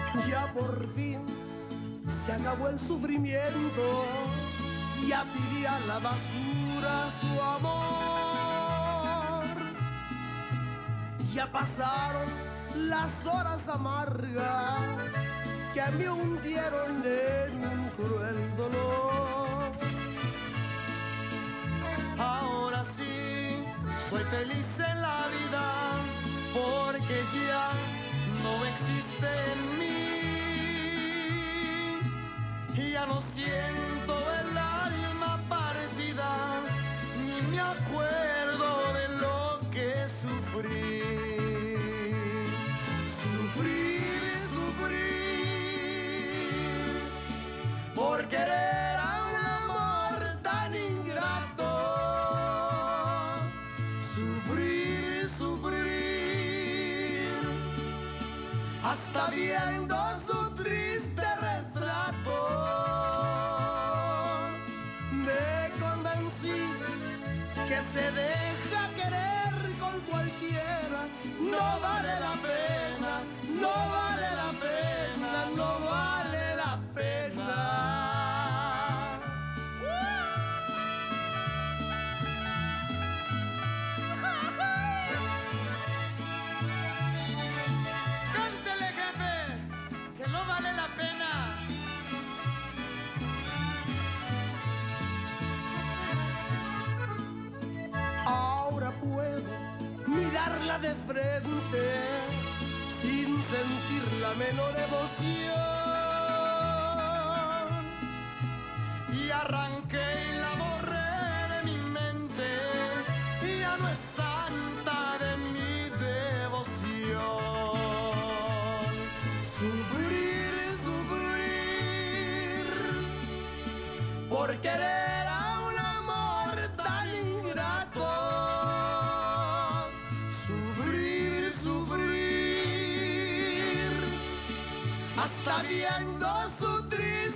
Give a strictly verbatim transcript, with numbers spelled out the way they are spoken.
Ya por fin se acabó el sufrimiento, ya tiré a la basura su amor. Ya pasaron las horas amargas que me hundieron en un cruel dolor. Ahora sí, soy feliz en la vida, porque ya no existe en mí. Y ya no siento el alma partida, ni me acuerdo de lo que sufrí. Sufrir, sufrir, por querer a un amor tan ingrato. Sufrir, sufrir, hasta viendo su triste retrato. Me convencí que se deja querer con cualquiera, no vale la pena, no vale la pena, no vale la pena. ¡Cántele, jefe! ¡Que no vale la pena! Ahora puedo mirarla de frente sin sentir la menor emoción. Y arranqué y la borré de mi mente, y ya no es santa de mi devoción. Sufrir, sufrir, por querer a un amor tan ingrato. Sufrir, sufrir, hasta viendo su triste